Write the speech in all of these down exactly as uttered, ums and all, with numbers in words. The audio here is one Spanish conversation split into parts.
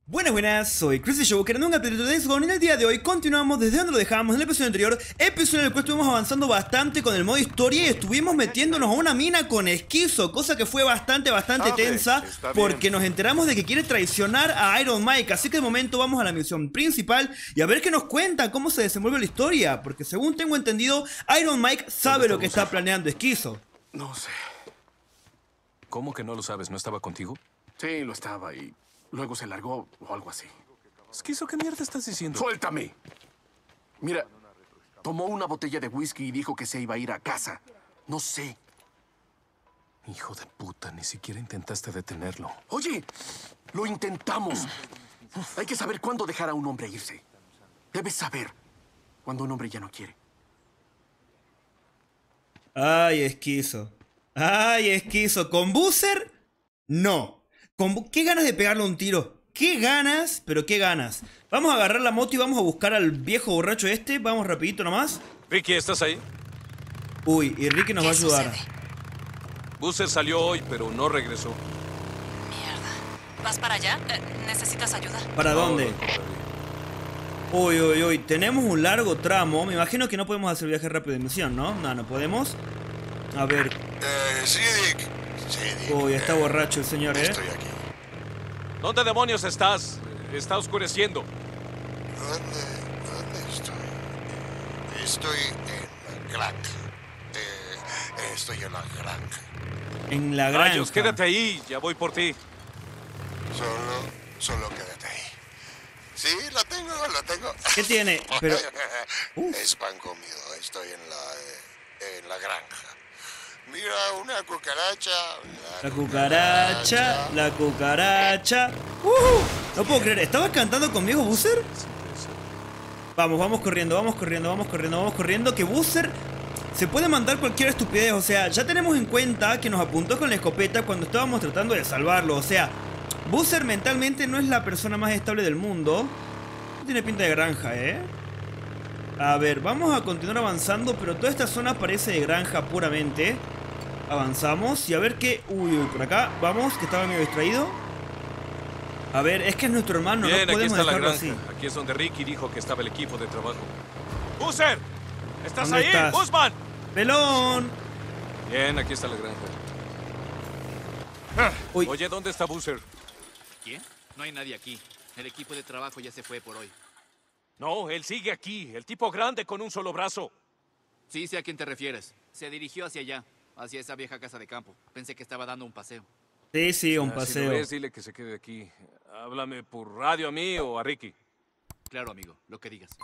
Buenas, buenas, soy Chris y Show, creando un capítulo de Days Gone. Y en el día de hoy continuamos desde donde lo dejamos en el episodio anterior, episodio en el cual estuvimos avanzando bastante con el modo historia y estuvimos metiéndonos a una mina con Esquizo, cosa que fue bastante, bastante Sabe, tensa, está porque bien. nos enteramos de que quiere traicionar a Iron Mike. Así que de momento vamos a la misión principal y a ver qué nos cuenta, cómo se desenvuelve la historia, porque según tengo entendido, Iron Mike sabe lo que está planeando Esquizo. No sé. ¿Cómo que no lo sabes? ¿No estaba contigo? Sí, lo estaba y luego se largó o algo así. Esquizo, ¿qué mierda estás diciendo? ¡Suéltame! Mira, tomó una botella de whisky y dijo que se iba a ir a casa. No sé. Hijo de puta, ni siquiera intentaste detenerlo. Oye, lo intentamos. Hay que saber cuándo dejar a un hombre irse. Debes saber cuando un hombre ya no quiere. Ay, Esquizo. Ay, Esquizo. ¿Con Boozer? No. ¿Con Bu- ¿Qué ganas de pegarle un tiro? ¿Qué ganas? Pero qué ganas. Vamos a agarrar la moto y vamos a buscar al viejo borracho este. Vamos rapidito nomás. Ricky, ¿estás ahí? Uy, y Ricky nos va a ayudar. ¿Qué sucede? Boozer salió hoy, pero no regresó. Mierda. ¿Vas para allá? Eh, ¿Necesitas ayuda? ¿Para No, dónde? lo encontraré. Uy, uy, uy. Tenemos un largo tramo. Me imagino que no podemos hacer viaje rápido de misión, ¿no? No, no podemos. A ver. Eh, sí, Dick. Sí, Dick. Uy, está Eh, borracho el señor, ¿eh? Estoy aquí. ¿Dónde demonios estás? Está oscureciendo. ¿Dónde, dónde estoy? Estoy en la granja. Eh, estoy en la granja. En la granja. Rayos, quédate ahí. Ya voy por ti. Solo, solo quédate ahí. Sí, lo tengo, lo tengo. ¿Qué tiene? Pero... Uf. Es pan comido. Estoy en la, eh, en la granja. Mira, una cucaracha. La cucaracha, la cucaracha. ¡Uh! No puedo creer, ¿estabas cantando conmigo, Boozer? Vamos, vamos corriendo, vamos corriendo, vamos corriendo, vamos corriendo. Que Boozer se puede mandar cualquier estupidez. O sea, ya tenemos en cuenta que nos apuntó con la escopeta cuando estábamos tratando de salvarlo. O sea, Boozer mentalmente no es la persona más estable del mundo. No tiene pinta de granja, ¿eh? A ver, vamos a continuar avanzando, pero toda esta zona parece de granja puramente. Avanzamos y a ver qué... Uy, uy, por acá, vamos, que estaba medio distraído. A ver, es que es nuestro hermano, Bien, no aquí podemos está la dejarlo granja. así. Aquí es donde Ricky dijo que estaba el equipo de trabajo. ¡Boozer! ¿Estás ¿Dónde ahí? estás? ¡Busman! ¡Pelón! Bien, aquí está la granja. Uy, Oye, ¿dónde está Boozer? ¿Quién? No hay nadie aquí. El equipo de trabajo ya se fue por hoy. No, él sigue aquí. El tipo grande con un solo brazo. Sí sé a quién te refieres. Se dirigió hacia allá, hacia esa vieja casa de campo. Pensé que estaba dando un paseo. sí, sí, un Ah, Si paseo. lo ves, dile que se quede aquí. Háblame por radio a mí o a Ricky. Claro, amigo, lo que digas.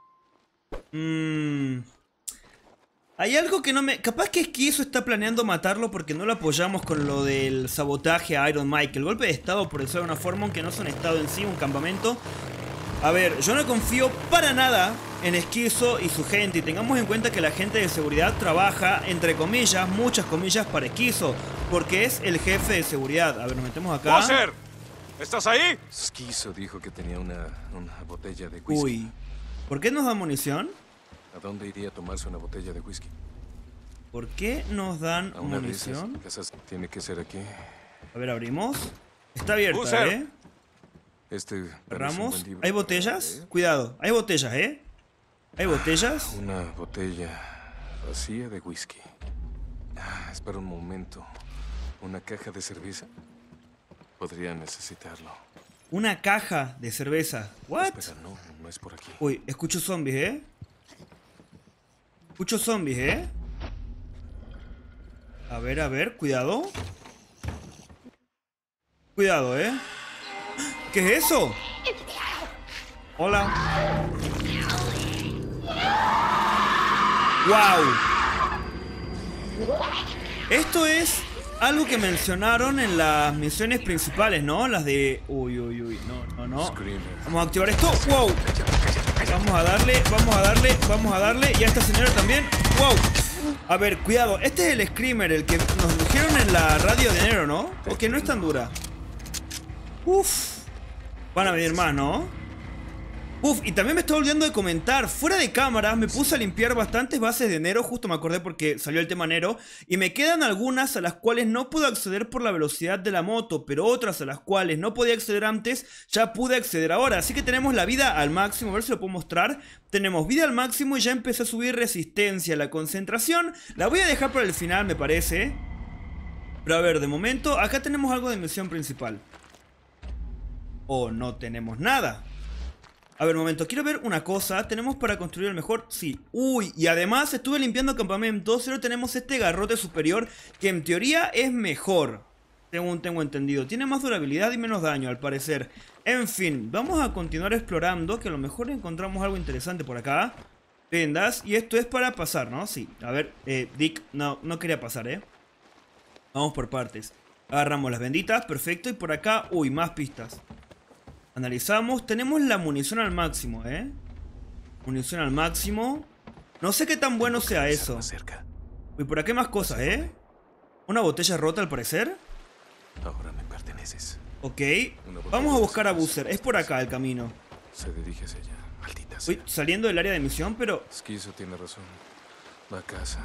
Mmm... Hay algo que no me... Capaz que Esquizo está planeando matarlo porque no lo apoyamos con lo del sabotaje a Iron Mike. El golpe de estado, por decirlo de una forma, aunque no es un estado en sí, un campamento. A ver, yo no confío para nada en Esquizo y su gente. Y tengamos en cuenta que la gente de seguridad trabaja, entre comillas, muchas comillas, para Esquizo. Porque es el jefe de seguridad. A ver, nos metemos acá. ¡Boozer! ¿Estás ahí? Esquizo dijo que tenía una, una botella de whisky. Uy. ¿Por qué nos da munición? ¿A dónde iría a tomarse una botella de whisky? ¿Por qué nos dan A una de esas munición? casas tiene que ser aquí. A ver, abrimos. Está abierta, Boozer. ¿eh? Este parece un Cerramos. buen libro. ¿Hay botellas? Cuidado, hay botellas, ¿eh? ¿Hay botellas? Una botella vacía de whisky. Ah, espera un momento. ¿Una caja de cerveza? Podría necesitarlo. Una caja de cerveza. ¿What? Espera, no, no es por aquí. Uy, escucho zombies, ¿eh? Escucho zombies, ¿eh? A ver, a ver, cuidado. Cuidado, ¿eh? ¿Qué es eso? Hola. ¡Wow! Esto es algo que mencionaron en las misiones principales, ¿no? Las de... Uy, uy, uy, no, no, no. Screamer. Vamos a activar esto. ¡Wow! Vamos a darle, vamos a darle, vamos a darle. Y a esta señora también. ¡Wow! A ver, cuidado. Este es el Screamer, el que nos dijeron en la radio de enero, ¿no? Porque no es tan dura. Uf. Van a venir más, ¿no? Uf, y también me estaba olvidando de comentar, fuera de cámara me puse a limpiar bastantes bases de Nero, justo me acordé porque salió el tema Nero, y me quedan algunas a las cuales no pude acceder por la velocidad de la moto, pero otras a las cuales no podía acceder antes, ya pude acceder ahora, así que tenemos la vida al máximo, a ver si lo puedo mostrar, tenemos vida al máximo y ya empecé a subir resistencia, la concentración, la voy a dejar para el final me parece, pero a ver, de momento, acá tenemos algo de misión principal, o no tenemos nada. A ver, un momento, quiero ver una cosa. ¿Tenemos para construir el mejor? Sí. Uy, y además estuve limpiando campamentos. Pero tenemos este garrote superior que en teoría es mejor, según tengo entendido. Tiene más durabilidad y menos daño, al parecer. En fin, vamos a continuar explorando, que a lo mejor encontramos algo interesante por acá. Vendas, y esto es para pasar, ¿no? Sí, a ver, eh, Dick, no, no quería pasar, ¿eh? Vamos por partes. Agarramos las benditas, perfecto. Y por acá, uy, más pistas. Analizamos, tenemos la munición al máximo, ¿eh? Munición al máximo. No sé qué tan bueno sea eso. Uy, por aquí hay más cosas, ¿eh? Una botella rota al parecer. Ahora me perteneces. Ok, vamos a buscar a Boozer. Es por acá el camino. Se dirige hacia allá, maldita sea. Uy, saliendo del área de misión, pero... Esquizo tiene razón. Va a casa.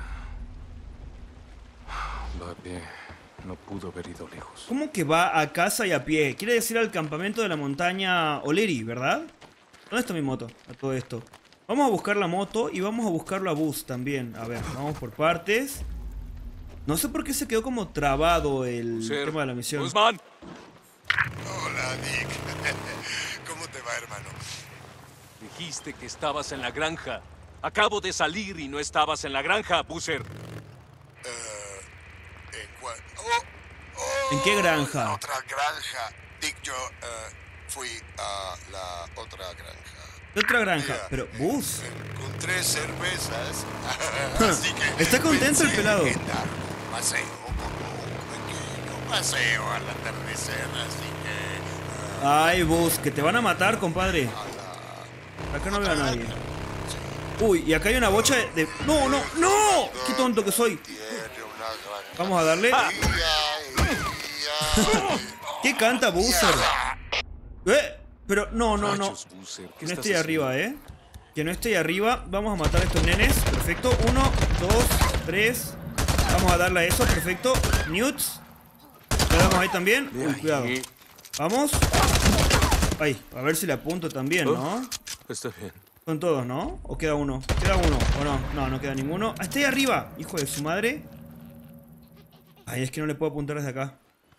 Va a pie. No pudo haber ido lejos. ¿Cómo que va a casa y a pie? Quiere decir al campamento de la montaña Oleri, ¿verdad? ¿Dónde está mi moto? A todo esto. Vamos a buscar la moto y vamos a buscarlo a Bus también. A ver, vamos por partes. No sé por qué se quedó como trabado el Sir, tema de la misión. Guzmán. Hola, Dick. ¿Cómo te va, hermano? Dijiste que estabas en la granja. Acabo de salir y no estabas en la granja, Boozer. ¿En cuál? Oh, oh, ¿En qué granja? La otra granja. Dick, yo eh, fui a la otra granja. ¿Qué otra granja? Mira, Pero, Bus. Encontré cervezas. Así que Está contento el pensé pelado. en dar un paseo, un pequeño paseo al atardecer, así que... Ay, Bus, que te van a matar, compadre. Acá no veo a nadie. Uy, y acá hay una bocha de... de- ¡No, no, no! ¡Qué tonto que soy! Tiene una granja. Vamos a darle. Ia, ia. ¿Qué canta Boozer? ¿Eh? Pero, no, no, no. Rayos, Boozer, ¿qué Que no estás estoy haciendo? arriba, ¿eh? Que no estoy arriba. Vamos a matar a estos nenes. Perfecto. Uno, dos, tres. Vamos a darle a eso. Perfecto. Newts. Le damos ahí también. Uy, cuidado. Vamos. Ay, a ver si le apunto también, ¿no? Está bien. Son todos, ¿no? ¿O queda uno? ¿Queda uno? ¿O no? No, no queda ninguno. ¡Ah, está ahí arriba! Hijo de su madre. Ay, es que no le puedo apuntar desde acá.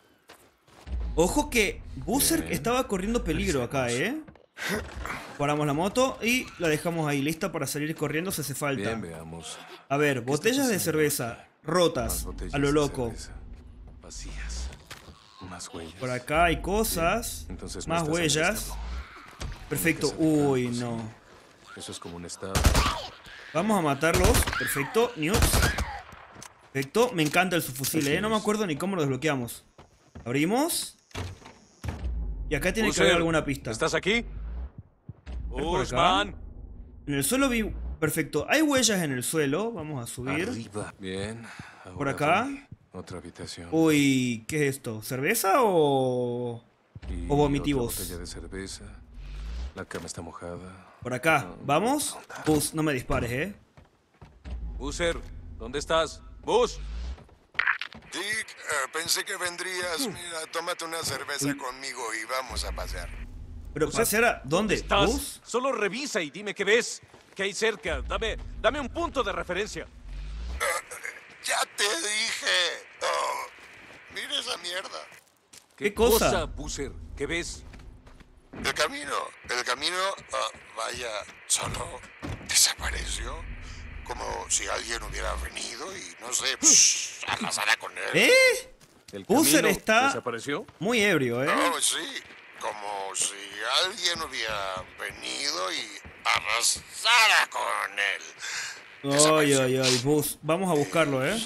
Ojo que Boozer Bien. estaba corriendo peligro acá, ¿eh? Paramos la moto y la dejamos ahí lista para salir corriendo si hace falta. Bien, veamos. A ver, botellas de haciendo? cerveza Más rotas, botellas a lo de loco. cerveza. Vacías. Más huellas. Por acá hay cosas, Entonces me más estás huellas. arrestando. Perfecto. Me estás Uy, arrestando, no. sí. Eso es como un estado. Vamos a matarlos. Perfecto. Newts. Perfecto. Me encanta el subfusil, ¿eh? No me acuerdo ni cómo lo desbloqueamos. Abrimos. Y acá tiene que Boozer, haber alguna pista. ¿Estás aquí? por acá. Guzmán. En el suelo vi... Perfecto. Hay huellas en el suelo. Vamos a subir. Arriba. Bien. Ahora Por acá. ¿dónde? Otra habitación. Uy, ¿qué es esto? ¿Cerveza o...? Y o vomitivos. otra botella de cerveza. La cama está mojada. Por acá. ¿Vamos? Bus, no me dispares, ¿eh? Boozer, ¿dónde estás? Bus. Dick, eh, pensé que vendrías. Mira, tómate una cerveza conmigo y vamos a pasear. Pero pasear a... ¿Dónde? ¿Estás? ¿Bus? Solo revisa y dime qué ves. ¿Qué hay cerca? Dame, dame un punto de referencia. Ya te dije. Oh, mira esa mierda. ¿Qué cosa? Boozer? ¿Qué ves? El camino, el camino, ah, vaya, solo desapareció. Como si alguien hubiera venido y, no sé, psh, arrasara con él. ¿Eh? ¿El Boozer camino está- desapareció? Muy ebrio, ¿eh? No, sí, como si alguien hubiera venido y arrasara con él. Ay, ay, ay, Bus. Vamos a buscarlo, ¿eh?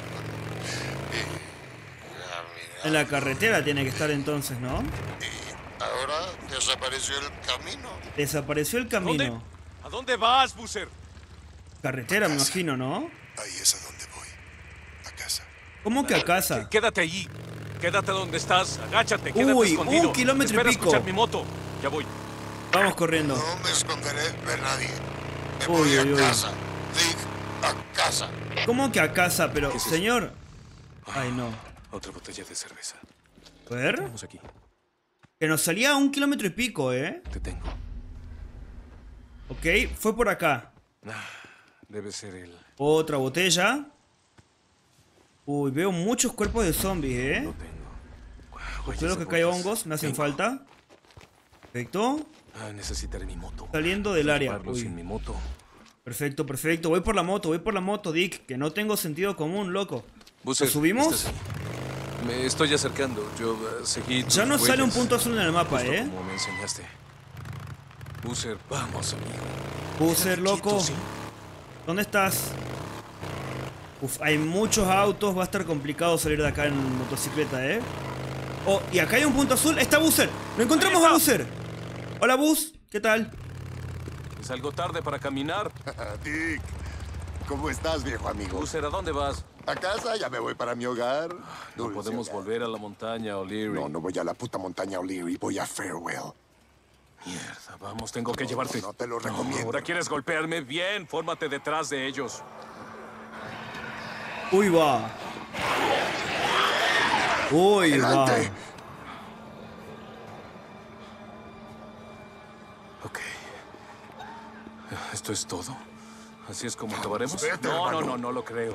Ya, mira, En la carretera tiene que estar entonces, ¿no? y ahora desapareció el camino. Desapareció el ¿Dónde? camino. ¿A dónde vas, Boozer? Carretera, me imagino, ¿no? Ahí es a donde voy, a casa. ¿Cómo que a casa? Quédate allí. Quédate donde estás. Agáchate. Quédate Uy, escondido. un kilómetro y Espera pico. escuchar mi moto. Ya voy. Vamos corriendo. No me esconderé de nadie. Me Uy, voy a uy, uy. casa. Dick, a casa. ¿Cómo que a casa? Pero, ¿Qué es eso? señor. Ay, no. Otra botella de cerveza. A ver. Vamos aquí. Que nos salía a un kilómetro y pico, ¿eh? Te tengo. Ok, fue por acá. Ah, debe ser él. Otra botella. Uy, veo muchos cuerpos de zombies, ¿eh? No tengo. Guau, Espero huellas que de caiga botas. hongos, me hacen Tengo. falta. Perfecto. Ah, necesitaré mi moto. Saliendo del área. Llevarlo Uy. sin mi moto. Perfecto, perfecto. Voy por la moto, voy por la moto, Dick. Que no tengo sentido común, loco. Buzzer, ¿Lo subimos? ¿estás ahí? Me estoy acercando. Yo uh, seguí tus Ya nos sale un huellas, punto azul en el mapa, justo ¿eh? como me enseñaste. Buzzer, vamos, amigo. Buzzer, loco. Quieto, ¿sí? ¿Dónde estás? Uf, hay muchos autos. Va a estar complicado salir de acá en motocicleta, ¿eh? Oh, y acá hay un punto azul. ¡Está Buzzer! ¡Lo encontramos a Buzzer! Hola, Buzz. ¿Qué tal? Es algo tarde para caminar. Dick, ¿cómo estás, viejo amigo? Buzzer, ¿a dónde vas? ¿A casa? Ya me voy para mi hogar. No Dulce podemos hogar. volver a la montaña, O'Leary. No, no voy a la puta montaña O'Leary, voy a Farewell. Mierda, vamos, tengo que llevarte. no te lo recomiendo. ¿Ahora quieres golpearme? Bien, fórmate detrás de ellos. Uy, va. Uy, va. ¡Adelante! Ok. ¿Esto es todo? ¿Así es como acabaremos? vete, No, no, hermano. no, no lo creo.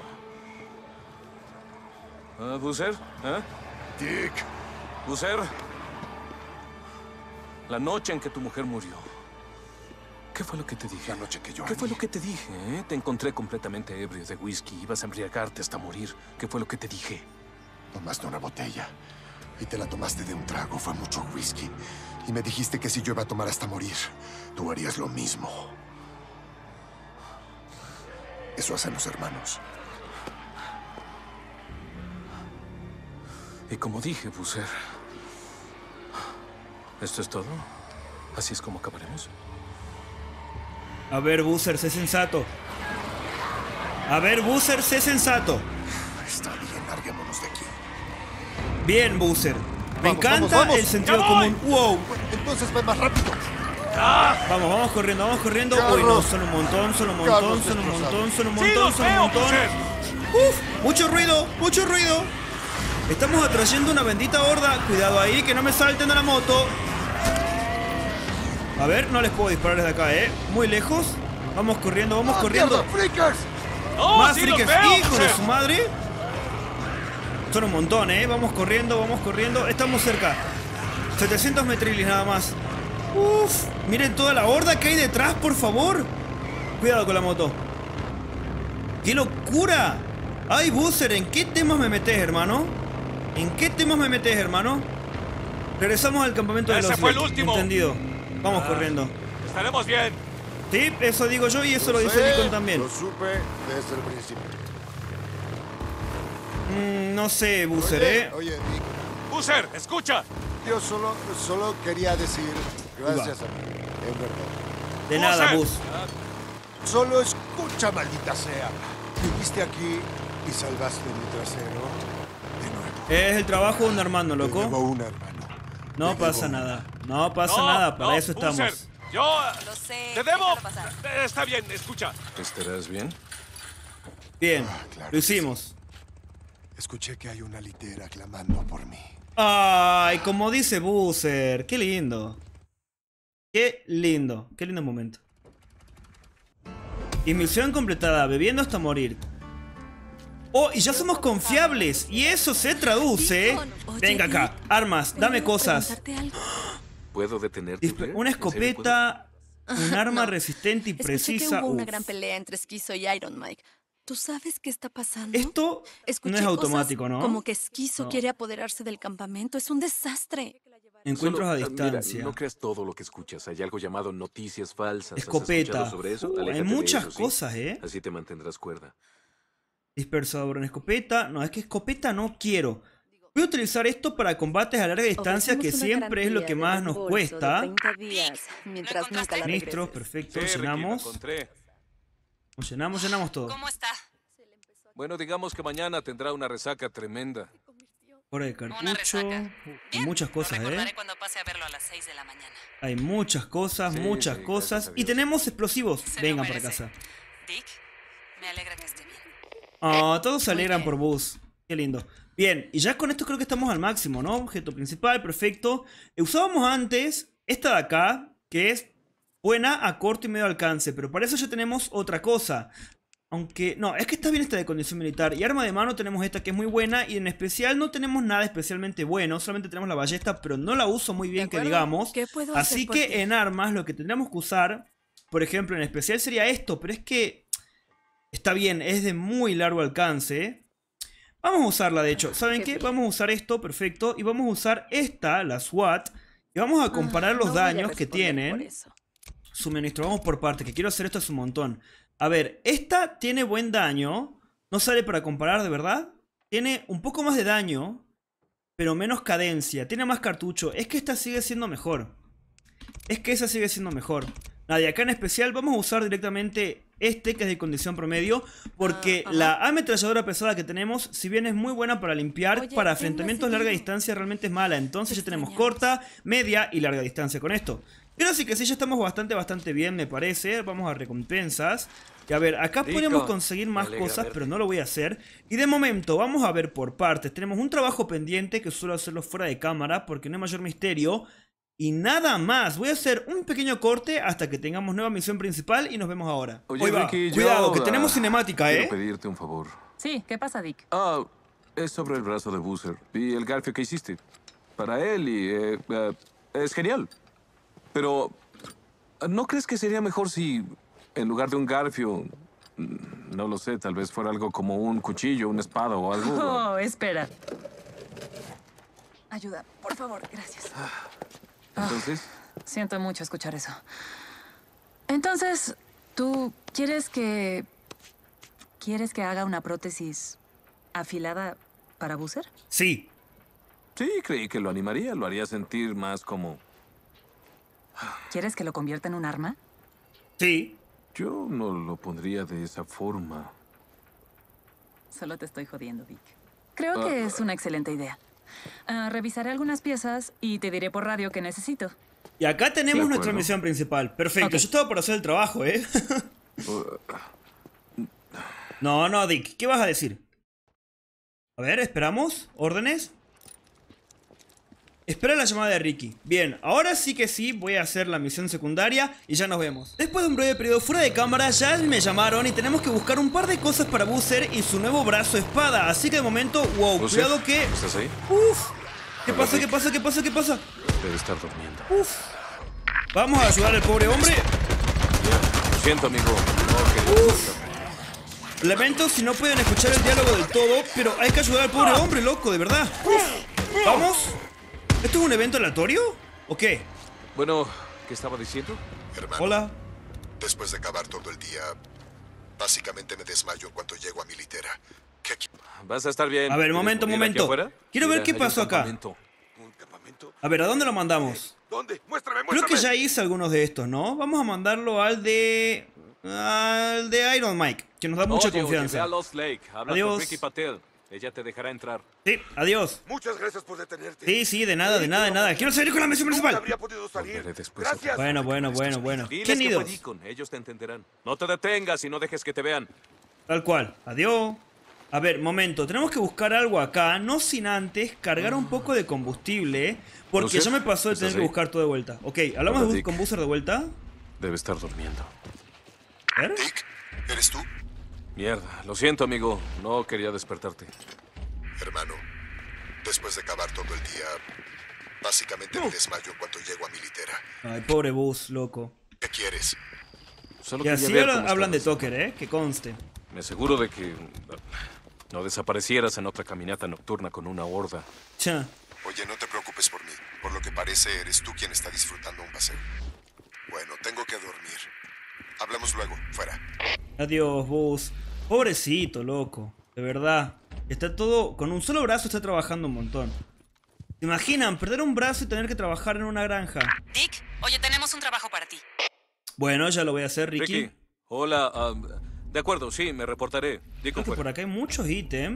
¿Ah, Buzzer? ¿Eh? Dick, Buzzer. La noche en que tu mujer murió. ¿Qué fue lo que te dije? la noche que yo ¿Qué fue amé. lo que te dije? eh? Te encontré completamente ebrio de whisky. Ibas a embriagarte hasta morir. ¿Qué fue lo que te dije? Tomaste una botella y te la tomaste de un trago. Fue mucho whisky. Y me dijiste que si yo iba a tomar hasta morir, tú harías lo mismo. Eso hacen los hermanos. Y como dije, Buzzer. ¿Esto es todo? ¿Así es como acabaremos? A ver, Buzzer, sé sensato. A ver, Buzzer, sé sensato. Está bien, larguémonos de aquí. Bien, Buzzer. Me Vamos, encanta vamos, vamos. el sentido ¡Ya voy! común. ¡Wow! Entonces ve más rápido. Vamos, vamos corriendo, vamos corriendo. Uy, no, Carros. son un montón, son un montón, Carros son un destrozados. montón, son un ¡Sí, montón, los son un veo, montón. Buzzer! Uf, mucho ruido, mucho ruido. Estamos atrayendo una bendita horda. Cuidado ahí, que no me salten de la moto. A ver, no les puedo disparar desde acá, ¿eh? Muy lejos. Vamos corriendo, vamos ¡Ah, corriendo. mierda, freakers! ¡Oh, Más sí los freakers, veo, hijos de Buzzer! su madre. Son un montón, ¿eh? Vamos corriendo, vamos corriendo. Estamos cerca. setecientos metrilis nada más. Uf, miren toda la horda que hay detrás, por favor. Cuidado con la moto. ¡Qué locura! Ay, Buzzer, ¿en qué temas me metes, hermano? ¿En qué temas me metes, hermano? Regresamos al campamento de Ese los fue el Lake. último. Entendido. Vamos Ah. corriendo. Estaremos bien. Sí, eso digo yo y eso lo dice sé, Nikon también. Lo supe desde el principio. Mm, no sé, Buzzer, Oye, ¿eh? oye, Dick, Buzzer, escucha. yo solo, solo quería decir gracias a ti, en verdad. De nada, Buzzer. Buzz. Solo escucha, maldita sea. Viniste aquí y salvaste mi trasero de nuevo. Es el trabajo de un hermano, Te loco. debo un hermano. No Te pasa debo nada. No pasa No, nada, para no, eso estamos. Buzzer, yo Lo sé. te debo. déjalo pasar. Eh, Está bien, escucha. ¿Estarás bien? Bien, Ah, claro lo que hicimos. Escuché que hay una litera clamando por mí. Ay, como dice Buzzer. Qué lindo. Qué lindo. Qué lindo momento. Y misión completada, bebiendo hasta morir. Oh, y ya somos confiables. Y eso se traduce. Deacon, oye, Venga acá, Dick, armas, dame ¿puedo cosas. preguntarte algo? ¿Puedo detenerte? Disp- Blair? Una ¿En serio puedo? escopeta, un arma No. resistente y Escuché precisa. que hubo una Uf. gran pelea entre Esquizo y Iron Mike. ¿Tú sabes qué está pasando? Esto Escuché no es cosas automático, ¿no? Como que Esquizo No. quiere apoderarse del campamento. Es un desastre. Encuentros Solo, a ah, mira, distancia. no creas todo lo que escuchas. Hay algo llamado noticias falsas. ¿Has Escopeta. escuchado sobre eso? Uh, hay Aléjate de muchas eso, ¿sí? cosas, ¿eh? Así te mantendrás cuerda. Dispersador en escopeta. No, es que escopeta no quiero. Voy a utilizar esto para combates a larga distancia, que Ofrecemos una siempre es lo garantía que de más nos reembolso de cuesta. treinta días, mientras nunca la Suministros, regreses. perfecto. Sí, Ricky, lo Llenamos. encontré. Llenamos, llenamos todo. ¿Cómo está? Bueno, digamos que mañana tendrá una resaca tremenda. Hora de Una cartucho. resaca. Hay muchas cosas, Lo recordaré ¿eh? cuando pase a verlo a las seis de la mañana. Hay muchas cosas, Sí, muchas sí, cosas. gracias a Y Dios. tenemos explosivos. Se lo Vengan para merece. casa. Dick, me alegra que esté bien. Ah, todos se Muy alegran bien. por Buzz. Qué lindo. Bien, y ya con esto creo que estamos al máximo, ¿no? Objeto principal, perfecto. Eh, Usábamos antes esta de acá, que es buena a corto y medio alcance, pero para eso ya tenemos otra cosa. Aunque, no, es que está bien esta de condición militar. Y arma de mano tenemos esta que es muy buena. Y en especial no tenemos nada especialmente bueno. Solamente tenemos la ballesta, pero no la uso muy bien, que digamos. ¿Qué puedo hacer Así por que ti? en armas lo que tendríamos que usar, por ejemplo, en especial sería esto. Pero es que está bien, es de muy largo alcance. Vamos a usarla, de hecho. ¿Saben Qué qué? bien. Vamos a usar esto, perfecto. Y vamos a usar esta, la SWAT. Y vamos a comparar los Ah, No voy a daños que responder tienen. por eso. Suministro, vamos por parte, que quiero hacer esto hace un montón. A ver, esta tiene buen daño. No sale para comparar, de verdad. Tiene un poco más de daño, pero menos cadencia. Tiene más cartucho. Es que esta sigue siendo mejor. Es que esa sigue siendo mejor. Nada, y acá en especial vamos a usar directamente este, que es de condición promedio. Porque Ah, ajá. la ametralladora pesada que tenemos, si bien es muy buena para limpiar, Oye, para tengo enfrentamientos ese larga libro. distancia realmente es mala. Entonces Te ya tenemos extrañamos. corta, media y larga distancia con esto. Pero sí que sí, ya estamos bastante, bastante bien, me parece. Vamos a recompensas. Y a ver, acá Rico, podemos conseguir más me alegra cosas, verte. pero no lo voy a hacer. Y de momento, vamos a ver por partes. Tenemos un trabajo pendiente que suelo hacerlo fuera de cámara porque no hay mayor misterio. Y nada más. Voy a hacer un pequeño corte hasta que tengamos nueva misión principal y nos vemos ahora. Oye, Hoy va. Ricky, yo, Cuidado, que ah, tenemos cinemática, quiero ¿eh? pedirte un favor. Sí, ¿qué pasa, Dick? Ah, es sobre el brazo de Boozer y el garfio que hiciste. Para él y... eh, eh, es genial. Pero... ¿no crees que sería mejor si, en lugar de un garfio... mm, no lo sé, tal vez fuera algo como un cuchillo, una espada o algo? Oh, espera. Ayuda, por favor, gracias. Entonces... Siento mucho escuchar eso. Entonces, ¿tú quieres que... ¿Quieres que haga una prótesis afilada para Boozer? Sí. Sí, creí que lo animaría, lo haría sentir más como... ¿Quieres que lo convierta en un arma? Sí. Yo no lo pondría de esa forma. Solo te estoy jodiendo, Dick. Creo que es una excelente idea. Ah, revisaré algunas piezas y te diré por radio qué necesito. Y acá tenemos De nuestra acuerdo. misión principal. Perfecto, Ok. yo estaba por hacer el trabajo, ¿eh? No, no, Dick, ¿qué vas a decir? A ver, esperamos. ¿Órdenes? Espera la llamada de Ricky. Bien, ahora sí que sí, voy a hacer la misión secundaria y ya nos vemos. Después de un breve periodo fuera de cámara, ya me llamaron y tenemos que buscar un par de cosas para Boozer y su nuevo brazo espada. Así que de momento, wow, Boozer, cuidado que... ¿estás ahí? Uf, ¿qué Hola, pasa, Rick. qué pasa, qué pasa, qué pasa? Debe estar durmiendo. Uf. Vamos a ayudar al pobre hombre. Lo siento, amigo. No quería molestarte. Lamento si no pueden escuchar el diálogo del todo, pero hay que ayudar al pobre hombre, loco, de verdad. Uf. ¿Vamos? ¿Esto es un evento aleatorio? ¿O qué? Bueno, ¿qué estaba diciendo? Hermano, Hola. después de cavar todo el día, básicamente me desmayo en cuanto llego a mi litera. ¿Qué qui- Vas a estar bien. A ver, ¿Quieres momento, morir aquí momento. afuera? Quiero ver Mira, qué hay un pasó acá. campamento. ¿Un campamento? A ver, ¿a dónde lo mandamos? ¿Dónde? Muéstrame, Creo muéstrame. que ya hice algunos de estos, ¿no? Vamos a mandarlo al de... Al de Iron Mike, que nos da mucha Oye, oye, ve confianza. a Lost Lake. Habla Adiós. con Ricky Patel. Ella te dejará entrar. Sí, adiós. Muchas gracias por detenerte. Sí, sí, de nada, de nada, de nada. Quiero salir con la misión Nunca principal. habría podido salir. Volveré después Gracias. otra vez. Bueno, bueno, bueno, bueno. Diles ¿Quién que fue idos? Deacon. Ellos te entenderán. No te detengas y no dejes que te vean. Tal cual. Adiós. A ver, momento. Tenemos que buscar algo acá, no sin antes cargar un poco de combustible, porque Lucifer, ya me pasó de ¿estás tener que ahí? buscar todo de vuelta. Ok, hablamos Hola, de- Dick. con Boozer de vuelta. Debe estar durmiendo. A ver. Dick, ¿eres tú? Mierda, lo siento, amigo. No quería despertarte. Hermano, después de cavar todo el día, básicamente me desmayo en cuanto llego a mi litera. Ay, pobre Buzz, loco. ¿Qué quieres? Solo Y quería así ver hablan, cómo hablan de estabas. Tucker, ¿eh? Que conste. Me aseguro de que no desaparecieras en otra caminata nocturna con una horda. Cha. Oye, no te preocupes por mí. Por lo que parece, eres tú quien está disfrutando un paseo. Bueno, tengo que dormir. Hablamos luego. Fuera. Adiós, Buzz. Pobrecito, loco. De verdad. Está todo... Con un solo brazo está trabajando un montón. ¿Se imaginan? Perder un brazo y tener que trabajar en una granja. Dick, oye, tenemos un trabajo para ti. Bueno, ya lo voy a hacer, Ricky. Ricky, hola. ah, de acuerdo, sí, me reportaré. Di Creo con que por fuera. acá hay muchos ítems.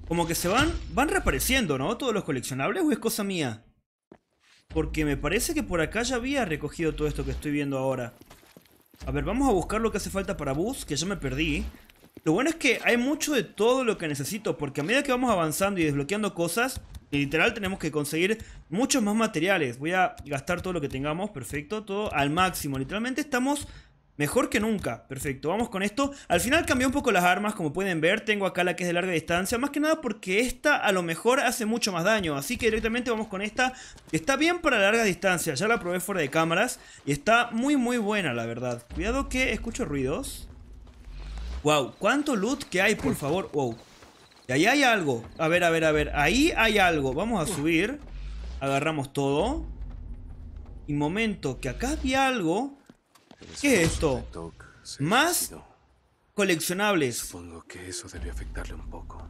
Como que se van, van reapareciendo, ¿no? Todos los coleccionables, ¿o es cosa mía? Porque me parece que por acá ya había recogido todo esto que estoy viendo ahora. A ver, vamos a buscar lo que hace falta para Buzz, que ya me perdí. Lo bueno es que hay mucho de todo lo que necesito, porque a medida que vamos avanzando y desbloqueando cosas, literal tenemos que conseguir muchos más materiales. Voy a gastar todo lo que tengamos, perfecto, todo al máximo. Literalmente estamos mejor que nunca, perfecto, vamos con esto. Al final cambié un poco las armas, como pueden ver. Tengo acá la que es de larga distancia, más que nada porque esta a lo mejor hace mucho más daño. Así que directamente vamos con esta, que está bien para larga distancia. Ya la probé fuera de cámaras y está muy muy buena, la verdad. Cuidado que escucho ruidos. Wow, cuánto loot que hay, por favor. Wow. Y ahí hay algo. A ver, a ver, a ver. Ahí hay algo. Vamos a subir. Agarramos todo. Y momento, que acá había algo. ¿Qué es esto? Más coleccionables. Supongo que eso debe afectarle un poco.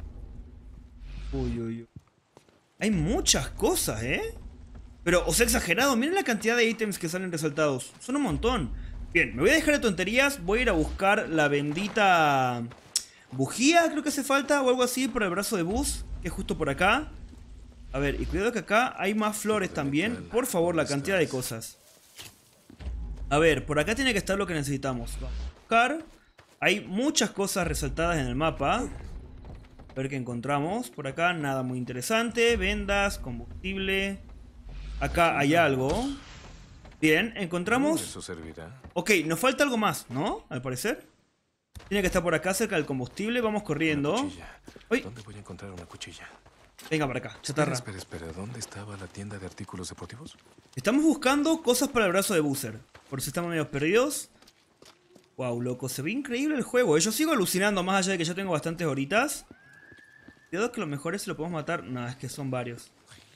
Uy, uy, uy. Hay muchas cosas, ¿eh? Pero, o sea, exagerado. Miren la cantidad de ítems que salen resaltados. Son un montón. Bien, me voy a dejar de tonterías. Voy a ir a buscar la bendita bujía, creo que hace falta, o algo así, por el brazo de Buzz, que es justo por acá. A ver, y cuidado que acá hay más flores también. Por favor, la cantidad de cosas. A ver, por acá tiene que estar lo que necesitamos. Vamos a buscar. Hay muchas cosas resaltadas en el mapa. A ver qué encontramos. Por acá nada muy interesante. Vendas, combustible. Acá hay algo. Bien, encontramos... ¿Eso servirá? Ok, nos falta algo más, ¿no? Al parecer. Tiene que estar por acá cerca del combustible. Vamos corriendo. Uy. ¿Dónde voy a encontrar una cuchilla? Venga para acá, chatarra. Espera, espera, espera. ¿Dónde estaba la tienda de artículos deportivos? Estamos buscando cosas para el brazo de Buzzer. Por si estamos medio perdidos. Wow, loco, se ve increíble el juego. Yo sigo alucinando, más allá de que ya tengo bastantes horitas. Cuidado que lo mejor es si lo podemos matar. No, es que son varios.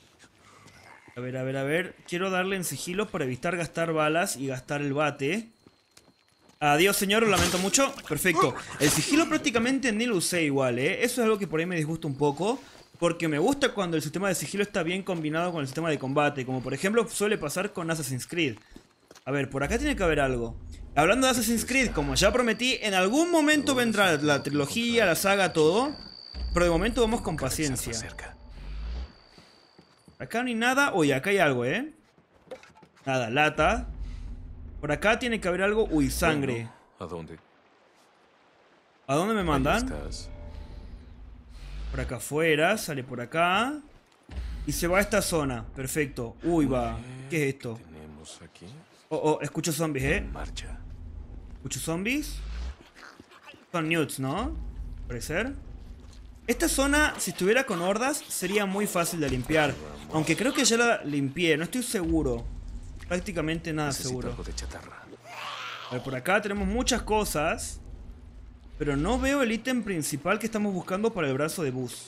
A ver, a ver, a ver. Quiero darle en sigilo para evitar gastar balas y gastar el bate. Adiós, señor, lo lamento mucho. Perfecto. El sigilo prácticamente ni lo usé igual, ¿eh? Eso es algo que por ahí me disgusta un poco. Porque me gusta cuando el sistema de sigilo está bien combinado con el sistema de combate. Como por ejemplo suele pasar con Assassin's Creed. A ver, por acá tiene que haber algo. Hablando de Assassin's Creed, como ya prometí, en algún momento vendrá la trilogía, la saga, todo. Pero de momento vamos con paciencia. Acá no hay nada. Uy, acá hay algo, ¿eh? Nada, lata. Por acá tiene que haber algo. Uy, sangre. ¿A dónde? ¿A dónde me mandan? Ahí estás. Por acá afuera, sale por acá. Y se va a esta zona. Perfecto. Uy, va. ¿Qué es esto? ¿Qué tenemos aquí? Oh, oh, escucho zombies, ¿eh? En marcha. Escucho zombies. Son newts, ¿no? Parecer. Esta zona, si estuviera con hordas, sería muy fácil de limpiar. Aunque creo que ya la limpié, no estoy seguro. Prácticamente nada Necesito seguro. algo de chatarra. A ver, por acá tenemos muchas cosas. Pero no veo el ítem principal que estamos buscando para el brazo de Buzz.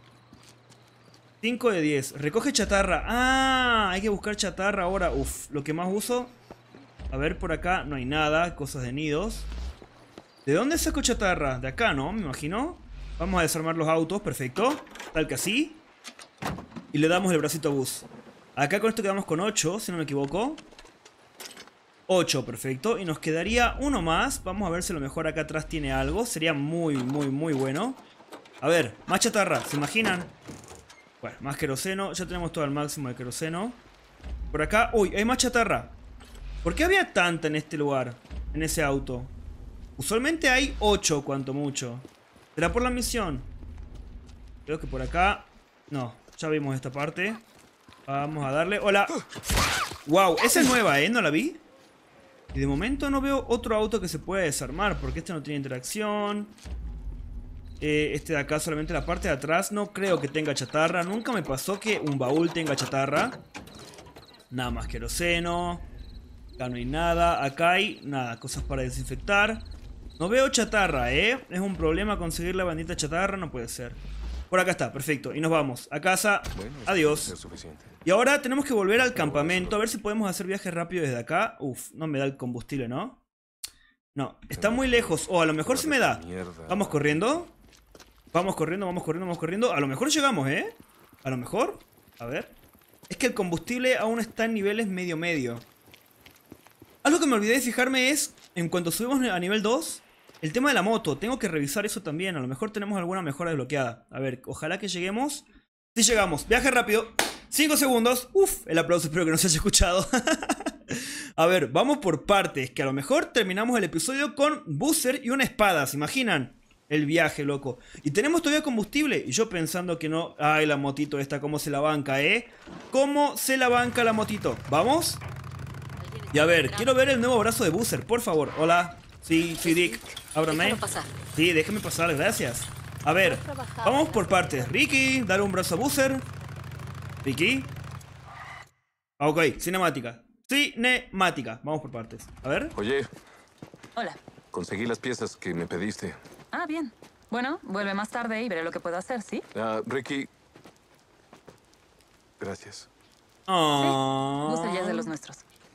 cinco de diez. Recoge chatarra. Ah, hay que buscar chatarra ahora. Uf, lo que más uso. A ver, por acá no hay nada. Cosas de nidos. ¿De dónde saco chatarra? De acá, ¿no? Me imagino. Vamos a desarmar los autos, perfecto. Tal que así. Y le damos el bracito a Buzz. Acá con esto quedamos con ocho, si no me equivoco. ocho, perfecto. Y nos quedaría uno más. Vamos a ver si a lo mejor acá atrás tiene algo. Sería muy, muy, muy bueno. A ver, más chatarra, ¿se imaginan? Bueno, más queroseno. Ya tenemos todo al máximo de queroseno. Por acá, uy, hay más chatarra. ¿Por qué había tanta en este lugar? En ese auto. Usualmente hay ocho, cuanto mucho. ¿Será por la misión? Creo que por acá... No, ya vimos esta parte. Vamos a darle... ¡Hola! ¡Wow! Esa es nueva, ¿eh? ¿No la vi? Y de momento no veo otro auto que se pueda desarmar. Porque este no tiene interacción. Eh, este de acá solamente la parte de atrás. No creo que tenga chatarra. Nunca me pasó que un baúl tenga chatarra. Nada más queroseno. Acá no hay nada. Acá hay nada, cosas para desinfectar. No veo chatarra, ¿eh? Es un problema conseguir la bandita chatarra. No puede ser. Por acá está, perfecto. Y nos vamos a casa. Bueno, adiós. Y ahora tenemos que volver al campamento. A ver si podemos hacer viaje rápido desde acá. Uf, no me da el combustible, ¿no? No, está muy lejos. O a lo mejor sí me da. Vamos corriendo. Vamos corriendo, vamos corriendo, vamos corriendo. A lo mejor llegamos, ¿eh? A lo mejor. A ver. Es que el combustible aún está en niveles medio medio. Algo que me olvidé de fijarme es, en cuanto subimos a nivel dos, El tema de la moto, tengo que revisar eso también. A lo mejor tenemos alguna mejora desbloqueada. A ver, ojalá que lleguemos. Sí llegamos, viaje rápido. cinco segundos. Uf, el aplauso espero que no se haya escuchado. A ver, vamos por partes. Que a lo mejor terminamos el episodio con Boozer y una espada. ¿Se imaginan? El viaje, loco. Y tenemos todavía combustible. Y yo pensando que no... Ay, la motito esta, cómo se la banca, ¿eh? ¿Cómo se la banca la motito? ¿Vamos? Y a ver, quiero ver el nuevo brazo de Boozer, por favor. Hola. Sí, soy Dick. Ábrame. Sí, déjame pasar, gracias. A ver, vamos por partes. Ricky, dale un brazo a Boozer. Ricky. Ok, cinemática. Cinemática. Vamos por partes. A ver. Oye, Hola. conseguí las piezas que me pediste. Ah, bien. Bueno, vuelve más tarde y veré lo que puedo hacer, ¿sí? Ah, Ricky. Gracias. Oh. Boozer ya es de los nuestros.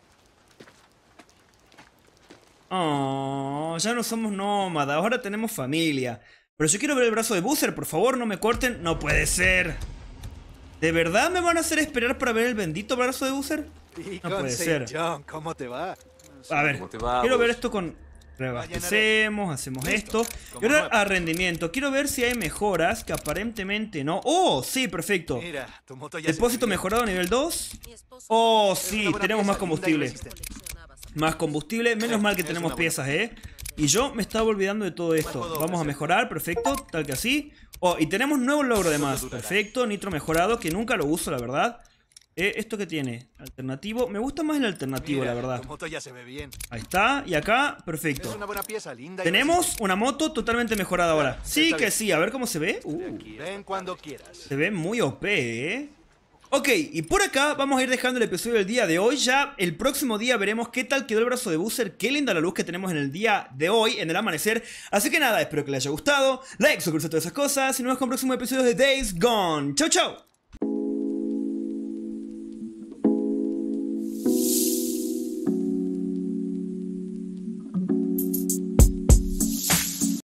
Oh, ya no somos nómadas, ahora tenemos familia. Pero yo quiero ver el brazo de Boozer, por favor, no me corten. No puede ser. ¿De verdad me van a hacer esperar para ver el bendito brazo de Boozer? No puede ser. John, ¿cómo te va? A ver, va, quiero vos? ver esto con... Reabastecemos, hacemos esto. Quiero ver a rendimiento. Quiero ver si hay mejoras que aparentemente no. ¡Oh! Sí, perfecto. Mira, tu moto ya Depósito mejorado a nivel dos. ¡Oh, sí! Tenemos más combustible. Más combustible. Menos mal que tenemos piezas, ¿eh? Y yo me estaba olvidando de todo esto. Vamos a mejorar, perfecto. Tal que así. Oh, y tenemos nuevo logro además. Perfecto, nitro mejorado, que nunca lo uso, la verdad. Eh, ¿Esto qué tiene? Alternativo. Me gusta más el alternativo, Mira, la verdad. Tu moto ya se ve bien. Ahí está. Y acá, perfecto. Es una buena pieza, linda. y Tenemos una moto totalmente mejorada ahora. Sí Está que bien. sí. A ver cómo se ve. Uh, resistente. Ven cuando quieras. se ve muy O P, ¿eh? Ok, y por acá vamos a ir dejando el episodio del día de hoy. Ya el próximo día veremos qué tal quedó el brazo de Boozer. Qué linda la luz que tenemos en el día de hoy, en el amanecer. Así que nada, espero que les haya gustado. Like, suscribirse a todas esas cosas. Y nos vemos con próximos episodios de Days Gone. Chau, chau.